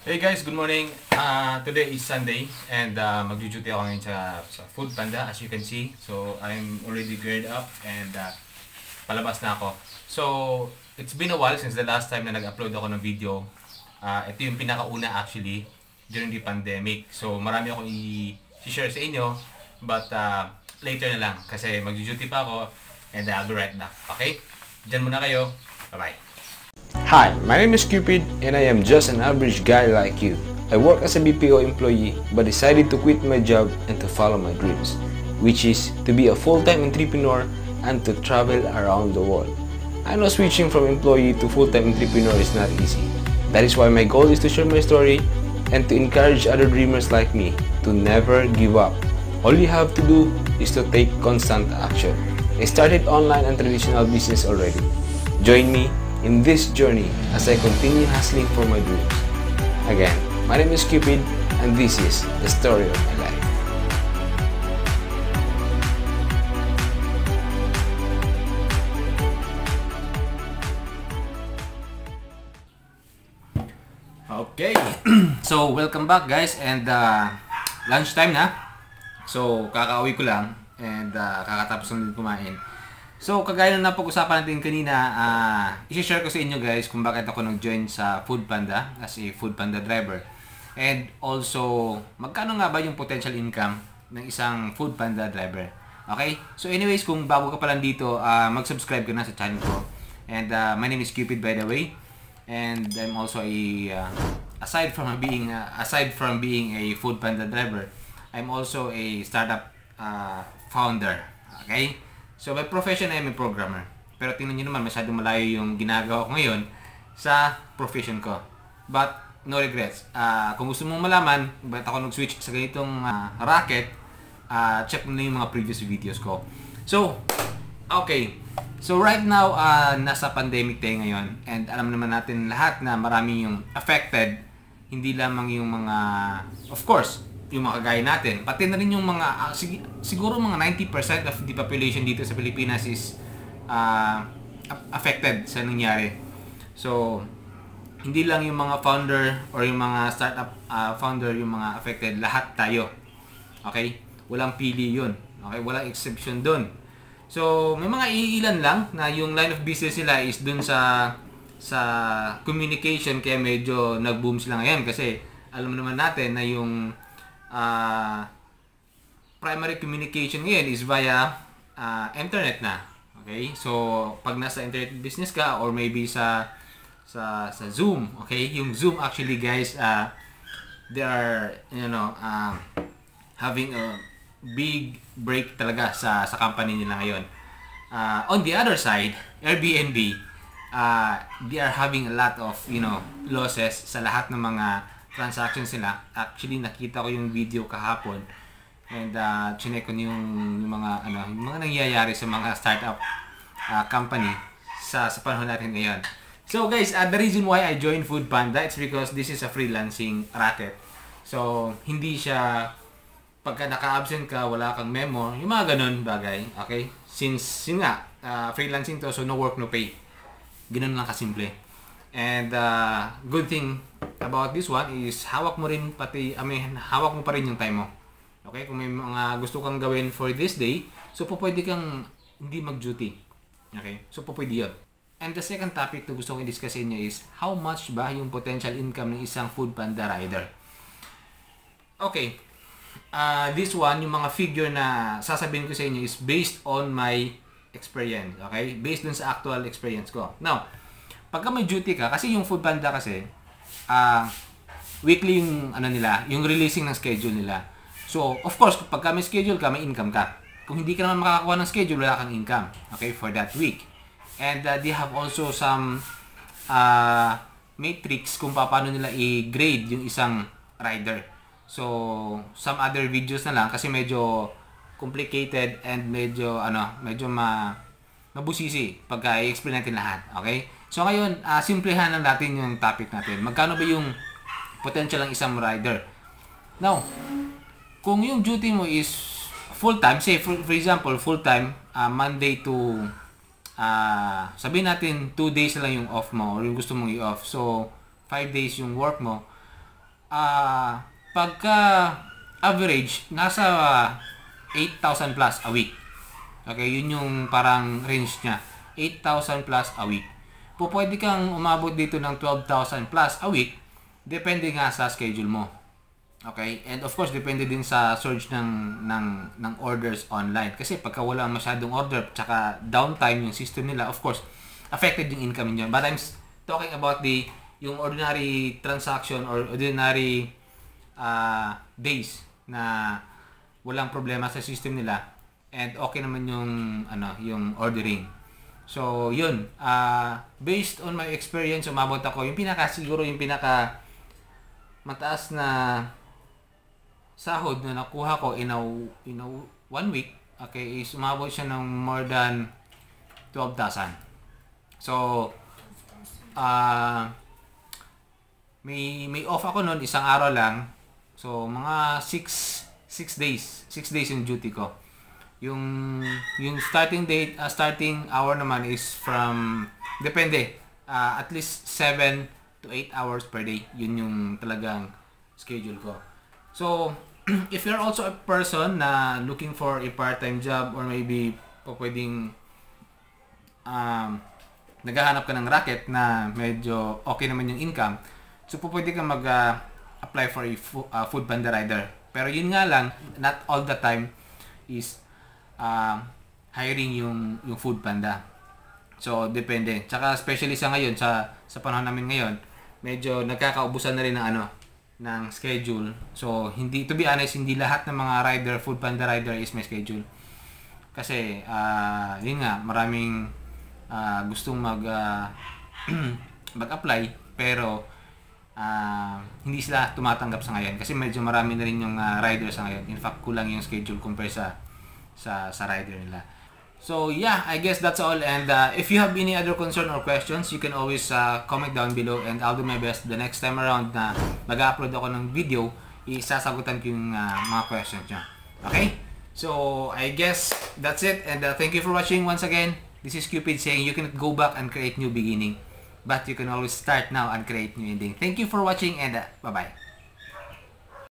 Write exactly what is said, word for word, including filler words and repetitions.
Hey guys, good morning. Uh, today is Sunday and uh, mag-duty ako ngayon sa, sa Food Panda as you can see. So I'm already geared up and uh, palabas na ako. So it's been a while since the last time na nag-upload ako ng video. Uh, ito yung pinakauna actually during the pandemic. So marami akong i-share sa inyo but uh, later na lang kasi mag-duty pa ako and I'll be right back. Okay? Diyan muna kayo. Bye-bye. Hi, my name is Cupid and I am just an average guy like you. I work as a B P O employee but decided to quit my job and to follow my dreams, which is to be a full-time entrepreneur and to travel around the world. I know switching from employee to full-time entrepreneur is not easy. That is why my goal is to share my story and to encourage other dreamers like me to never give up. All you have to do is to take constant action. I started online and traditional business already. Join me in this journey as I continue hustling for my dreams. Again, my name is Cupid and this is the story of my life. Okay, so welcome back guys and uh, lunchtime na. So kakauwi ko lang and uh, kakatapos lang din kumain. So kagaya na napag-usapan natin kanina, uh, i-share ko sa inyo guys kung bakit ako nag-join sa Food Panda as a Food Panda driver. And also, magkano nga ba yung potential income ng isang Food Panda driver. Okay? So anyways, kung bago ka pa lang dito, uh, mag-subscribe ka na sa channel ko. And uh, my name is Cupid by the way. And I'm also a uh, aside from being uh, aside from being a Food Panda driver, I'm also a startup uh, founder. Okay? So by profession I am a programmer. Pero tingnan niyo naman masyadong malayo yung ginagawa ko ngayon sa profession ko. But no regrets. Uh, kung gusto mong malaman bakit ako nag-switch sa ganitong uh, racket, uh, check mo na yung mga previous videos ko. So, okay. So right now, uh, nasa pandemic tayo ngayon and alam naman natin lahat na marami yung affected. Hindi lamang yung mga, of course, yung mga kagaya natin. Pati na rin yung mga, uh, sig siguro mga ninety percent of the population dito sa Pilipinas is uh, affected sa nangyari. So, hindi lang yung mga founder or yung mga startup uh, founder yung mga affected. Lahat tayo. Okay? Walang pili yun. Okay? Walang exception dun. So, may mga iilan lang na yung line of business nila is dun sa sa communication kaya medyo nag-boom sila ngayon kasi alam naman natin na yung uh, primary communication ngayon is via uh, internet na. Okay? So, pag nasa internet business ka or maybe sa sa sa Zoom, okay? Yung Zoom actually guys, uh, they are, you know, uh, having a big break talaga sa sa company nila ngayon. Uh, on the other side, Airbnb, uh, they are having a lot of, you know, losses sa lahat ng mga transactions nila. Actually, nakita ko yung video kahapon and uh, chinek ko yung, yung mga ano, yung mga nangyayari sa mga startup uh, company sa sa panahon natin ngayon. So guys, uh, the reason why I joined Food Panda, it's because this is a freelancing racket. So, hindi siya pagka naka-absent ka, wala kang memo, yung mga ganun bagay, okay? Since, yun nga, uh, freelancing to, so no work, no pay. Ganun lang kasimple. And uh, good thing about this one is hawak mo rin pati, I mean, hawak mo pa rin yung time mo. Okay? Kung may mga gusto kang gawin for this day, so po pwede kang hindi mag-duty. Okay? So po pwede yun. And the second topic na gusto kong i-discuss sa inyo is how much ba yung potential income ng isang Food Panda rider. Okay. Uh, this one, yung mga figure na sasabihin ko sa inyo is based on my experience. Okay? Based dun sa actual experience ko. Now, pagka may duty ka, kasi yung Food Panda kasi, uh, weekly yung, ano nila, yung releasing ng schedule nila. So, of course, pagka may schedule ka, may income ka. Kung hindi ka naman makakakuha ng schedule, wala kang income. Okay? For that week. And uh, they have also some uh, matrix kung paano nila i-grade yung isang rider. So, some other videos na lang kasi medyo complicated and medyo ano, medyo ma mabusisi pagka i-explain natin lahat. Okay? So ngayon, uh, simplihan lang natin yung topic natin. Magkano ba yung potential ng isang rider? Now, kung yung duty mo is full-time, say for, for example, full-time, uh, Monday to uh, sabihin natin two days na lang yung off mo or yung gusto mong i-off. So, five days yung work mo. uh, pagka average, nasa uh, eight thousand plus a week. Okay, yun yung parang range niya. eight thousand plus a week. Po pwede kang umabot dito ng twelve thousand plus a week, depende nga sa schedule mo. Okay? And of course, depende din sa surge ng ng ng orders online. Kasi pagka wala masyadong order, tsaka downtime yung system nila, of course, affected yung income niyo. But I'm talking about the yung ordinary transaction or ordinary uh, days na walang problema sa system nila and okay naman yung ano, yung ordering. So, yun. Uh, based on my experience, umabot ako. Yung pinaka, siguro yung pinaka mataas na sahod na nakuha ko in a, in a one week, okay, is umabot siya ng more than twelve thousand. So, uh, may, may off ako noon, isang araw lang. So, mga six days. six days yung duty ko. Yung yung starting date, uh, starting hour naman is from, depende, uh, at least seven to eight hours per day. Yun yung talagang schedule ko. So, if you're also a person na looking for a part-time job or maybe po pwedeng um, naghahanap ka ng racket na medyo okay naman yung income, so po pwede kang mag-apply uh, for a fo- uh, food panda rider. Pero yun nga lang, not all the time is uh, hiring yung yung food panda. So, depende. Tsaka especially sa ngayon, sa sa panahon namin ngayon, medyo nagkakaubusan na rin ng ano, ng schedule. So, hindi, to be honest, hindi lahat ng mga rider, food panda rider is may schedule. Kasi, uh, yun nga, maraming uh, gustong mag, uh, mag-apply, pero uh, hindi sila tumatanggap sa ngayon. Kasi medyo marami na rin yung uh, rider sa ngayon. In fact, kulang yung schedule compare sa, sa, sa rider nila. So, yeah, I guess that's all. And uh, if you have any other concern or questions, you can always uh, comment down below and I'll do my best the next time around na mag-upload ako ng video, isasagutan ko yung uh, mga questions nyo. Okay? So, I guess that's it. And uh, thank you for watching once again. This is Cupid saying you cannot go back and create new beginning, but you can always start now and create new ending. Thank you for watching and uh, bye-bye.